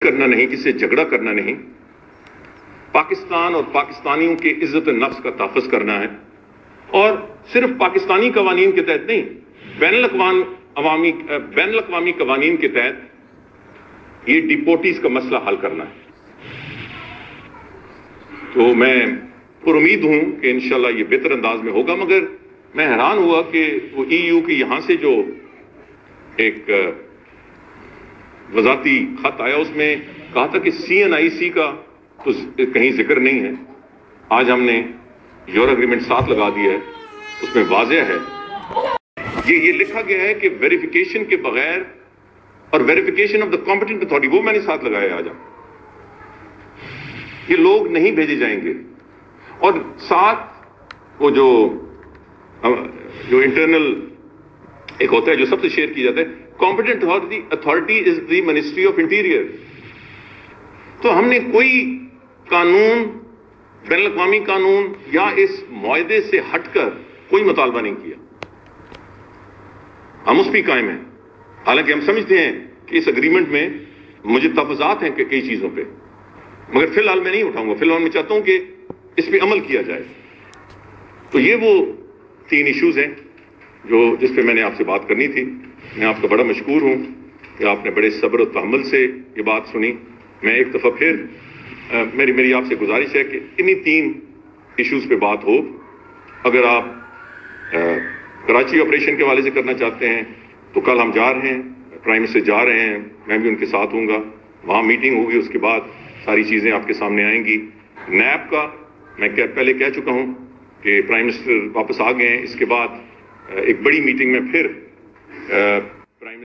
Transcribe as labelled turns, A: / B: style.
A: کرنا نہیں, کسی سے جھگڑا کرنا نہیں, پاکستان اور پاکستانیوں کے عزت نفس کا تحفظ کرنا ہے, اور صرف پاکستانی قوانین کے تحت نہیں, بین الاقوامی قوانین کے تحت یہ ڈیپورٹیز کا مسئلہ حل کرنا ہے. تو میں پر امید ہوں کہ انشاءاللہ یہ بہتر انداز میں ہوگا, مگر میں حیران ہوا کہ وہ ای یو کے یہاں سے جو ایک وزارتی خط آیا اس میں کہا تھا کہ سی این آئی سی کا تو کہیں ذکر نہیں ہے. آج ہم نے یور اگریمنٹ ساتھ لگا دیا ہے, اس میں واضح ہے, یہ لکھا گیا ہے کہ ویریفیکیشن کے بغیر, اور verification of the competent authority وہ میں نے ساتھ لگایا آج. یہ لوگ نہیں بھیجے جائیں گے, اور ساتھ وہ جو انٹرنل ایک ہوتا ہے جو سب سے شیئر کی جاتا ہے, competent authority is the ministry of interior. تو ہم نے کوئی قانون, بین الاقوامی قانون یا اس معاہدے سے ہٹ کر کوئی مطالبہ نہیں کیا. ہم اس پہ قائم ہیں, حالانکہ ہم سمجھتے ہیں کہ اس اگریمنٹ میں مجھے تفاوضات ہیں کہ کئی چیزوں پہ, مگر فی الحال میں نہیں اٹھاؤں گا. فی الحال میں چاہتا ہوں کہ اس پہ عمل کیا جائے. تو یہ وہ 3 ایشوز ہیں جس پہ میں نے آپ سے بات کرنی تھی. میں آپ کا بڑا مشکور ہوں کہ آپ نے بڑے صبر و تحمل سے یہ بات سنی. میں ایک دفعہ پھر میری آپ سے گزارش ہے کہ انہی 3 ایشوز پہ بات ہو. اگر آپ کراچی آپریشن کے حوالے سے کرنا چاہتے ہیں تو کل ہم جا رہے ہیں, پرائم منسٹر جا رہے ہیں, میں بھی ان کے ساتھ ہوں گا. وہاں میٹنگ ہوگی, اس کے بعد ساری چیزیں آپ کے سامنے آئیں گی. نیب کا میں پہلے کہہ چکا ہوں کہ پرائم منسٹر واپس آ گئے ہیں. اس کے بعد ایک بڑی میٹنگ میں پھر